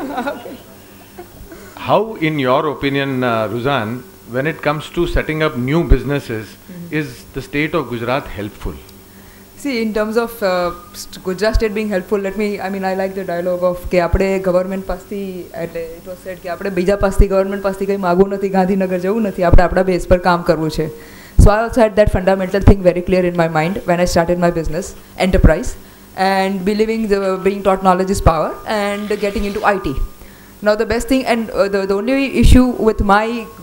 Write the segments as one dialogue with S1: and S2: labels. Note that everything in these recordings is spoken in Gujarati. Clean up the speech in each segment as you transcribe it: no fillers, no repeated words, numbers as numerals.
S1: How, in your opinion, Ruzan, when it comes to setting up new businesses, is the state of Gujarat helpful?
S2: See, in terms of Gujarat state being helpful, I like the dialogue of કે આપણે ગવર્મેન્ટ પાસથી એટલે it was said કે આપણે બીજા પાસથી ગવર્મેન્ટ પાસથી કંઈ માગવું નથી, ગાંધીનગર જવું નથી, આપણે આપણા બેઝ પર કામ કરવું છે. So I also had that fundamental thing very clear in my mind when I started my business enterprise, and believing being taught knowledge is power and getting into IT. Now the best thing and the only issue with my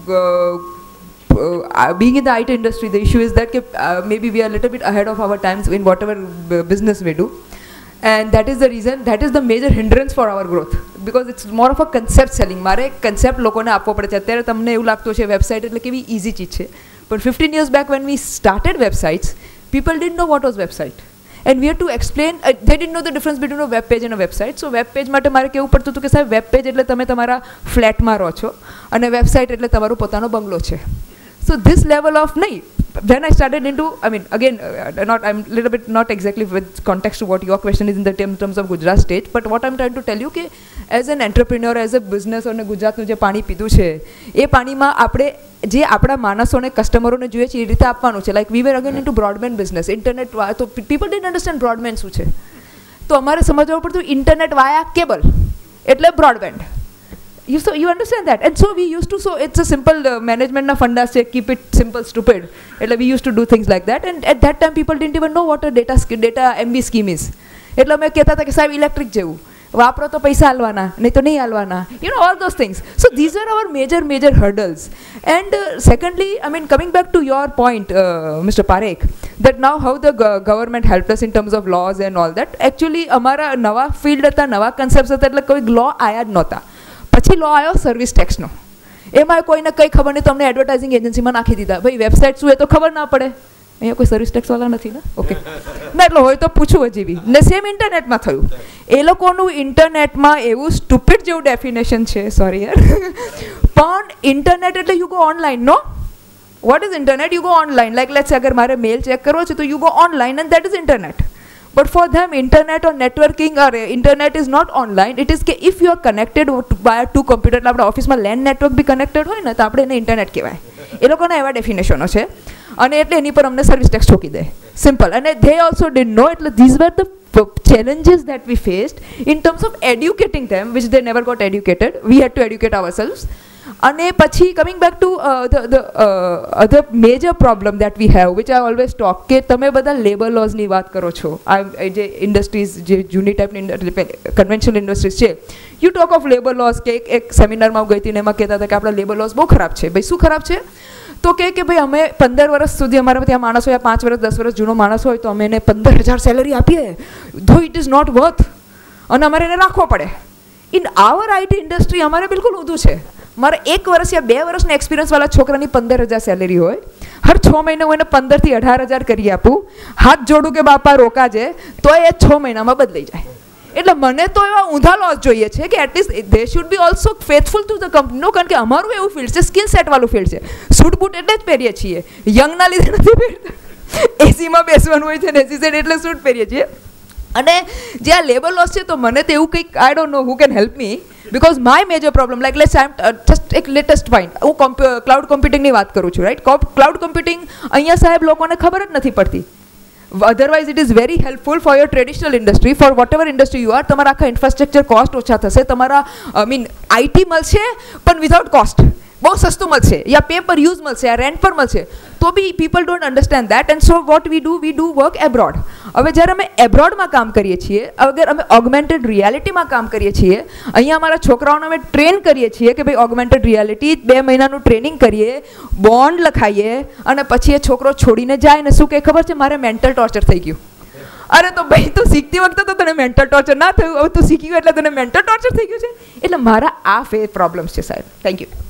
S2: being in the IT industry, the issue is that maybe we are a little bit ahead of our times in whatever business we do, and that is the reason, that is the major hindrance for our growth, because it's more of a concept selling. મારે concept લોકોને આપવો પડે છે. અત્યારે તમને એવું લાગતું છે વેબસાઇટ એટલે કેવી easy ચીજ છે, but 15 years back when we started websites, people didn't know what was website. And we had to explain, they didn't know the difference between a web page and a website. So web page માટે મારે કેવું પડતું હતું કે સાહેબ web page એટલે તમે તમારા ફ્લેટમાં રહો છો અને વેબસાઇટ એટલે તમારું પોતાનો બંગલો છે. So this level of when I started into, again, I'm a little bit not exactly with context to what your question is in the terms of Gujarat state, but what I'm trying to tell you કે as an entrepreneur, as a business અને ગુજરાતનું જે પાણી પીધું છે એ પાણીમાં આપણે જે આપણા માણસોને કસ્ટમરોને જોઈએ છે એ રીતે આપવાનું છે. Like we were again into broadband business, internet તો પીપલ ડિડન્ટ અન્ડરસ્ટેન્ડ બ્રોડબેન્ડ શું છે, તો અમારે સમજવું પડતું ઇન્ટરનેટ વાયા કેબલ એટલે broadband. You understand that? And so we used to, so it's a simple management na fundas say keep it simple stupid. એટલે we used to do things like that, and at that time people didn't even know what a data MB scheme is. એટલે અમે કહેતા હતા કે સાહેબ ઇલેક્ટ્રિક જેવું વાપરો તો પૈસા હાલવાના, નહીં તો નહીં હાલવાના, all those things. So these are our major hurdles. And secondly, coming back to your point, Mr. Parekh, that now how the government helped us in terms of laws and all that, actually અમારા નવા ફિલ્ડ હતા, નવા કન્સેપ્ટ હતા, એટલે કોઈ લો આયા જ નહોતા. પછી લો આવ્યો સર્વિસ ટેક્સનો. એમાં કોઈને કંઈ ખબર નહીં, તમને એડવર્ટાઇઝિંગ એજન્સીમાં નાખી દીધા. ભાઈ વેબસાઇટ શું એ તો ખબર ના પડે, અહીંયા કોઈ સર્વિસ ટેક્સવાળા નથી ને, ઓકે ના, એટલે હોય તો પૂછવું હજી બી. ને સેમ ઇન્ટરનેટમાં થયું. એ લોકોનું ઇન્ટરનેટમાં એવું સ્ટુપિડ જેવું ડેફિનેશન છે, સોરી યાર, પણ ઇન્ટરનેટ એટલે you go online. No, what is internet? You go online. Like let's અગર મારે મેલ ચેક કરવો છે તો you go online and that is internet. But for them, internet or networking or internet is not online. It is કે if you are connected via two computer, એટલે આપણા ઓફિસમાં લેન્ડ નેટવર્ક બી કનેક્ટેડ હોય ને તો આપણે એને ઇન્ટરનેટ કહેવાય. એ લોકોના એવા ડેફિનેશનો છે અને એટલે એની પર અમને સર્વિસ ટેક્સ ઠોકી દે, સિમ્પલ. અને they also didn't know. એટલે these were the challenges that we faced in terms of educating them, which they never got educated. We had to educate ourselves. અને પછી coming back to the other major problem that we have, which I always talk, કે તમે બધા લેબર લોઝની વાત કરો છો, જે ઇન્ડસ્ટ્રીઝ જે જૂની ટાઈપની કન્વેન્શનલ ઇન્ડસ્ટ્રીઝ છે, you talk of labour laws. કે એક સેમિનારમાં હું ગઈ હતી ને એમાં કહેતા હતા કે આપણા લેબર લોઝ બહુ ખરાબ છે. ભાઈ શું ખરાબ છે? તો કે ભાઈ અમે 15 વર્ષ સુધી અમારા ત્યાં માણસ હોય, 5 વર્ષ 10 વર્ષ જૂનો માણસ હોય તો અમે એને 15,000 સેલરી આપીએ, ધો ઇટ ઇઝ નોટ વર્થ, અને અમારે એને રાખવો પડે. ઇન આવર આઈટી ઇન્ડસ્ટ્રી અમારે બિલકુલ ઊંધું છે. મારે 1 વર્ષ યા 2 વર્ષના એક્સપિરિયન્સવાળા છોકરાની 15,000 સેલેરી હોય, હર 6 મહિને હું એને 15,000 થી 18,000 કરી આપું, હાથ જોડું કે બાપા રોકાજે, તો એ 6 મહિનામાં બદલાઈ જાય. એટલે મને તો એવા ઊંધા લોસ જોઈએ છે કે at least they should be also faithful to the કંપનીનો, કારણ કે અમારું એવું ફિલ્ડ છે, સ્કિલ સેટવાળું ફિલ્ડ છે. સૂટ બૂટ એટલે જ પહેરીએ છીએ, યંગના લીધે નથી પહેરતા. એસીમાં બેસવાનું હોય છે ને એસી સેટ એટલે સૂટ પહેરીએ છીએ. અને જે આ લેબર લોસ છે તો મને તો એવું કંઈક I don't know who can help me, because my major problem, like let's say just એક લેટેસ્ટ પોઈન્ટ, હું ક્લાઉડ કમ્પ્યુટિંગની વાત કરું છું, રાઈટ. ક્લાઉડ કમ્પ્યુટિંગ અહીંયા સાહેબ લોકોને ખબર જ નથી પડતી. Otherwise it is very helpful for your traditional industry, for whatever industry you are. તમારા આખા ઇન્ફ્રાસ્ટ્રક્ચર કોસ્ટ ઓછા થશે, તમારા આઈટી મળશે પણ વિધાઉટ કોસ્ટ, બહુ સસ્તું મળશે, યા પે પર યુઝ મળશે, યા રેન્ટ પર મળશે. તો બી people don't understand that, and so what we do work abroad. હવે જ્યારે અમે એબ્રોડમાં કામ કરીએ છીએ, અગર અમે ઓગમેન્ટેડ રિયાલિટીમાં કામ કરીએ છીએ, અહીંયા અમારા છોકરાઓને અમે ટ્રેન કરીએ છીએ કે ભાઈ ઓગમેન્ટેડ રિયાલિટી 2 મહિનાનું ટ્રેનિંગ કરીએ, બોન્ડ લખાઈએ, અને પછી એ છોકરો છોડીને જાય ને શું કહે ખબર છે, મારે મેન્ટલ ટોર્ચર થઈ ગયું. અરે તો ભાઈ તું શીખતી વખતે તો તને મેન્ટલ ટોર્ચર ના થયું, હવે તું શીખી ગયું એટલે તને મેન્ટલ ટોર્ચર થઈ ગયું છે. એટલે મારા આ પ્રોબ્લેમ્સ છે સાહેબ. Thank you.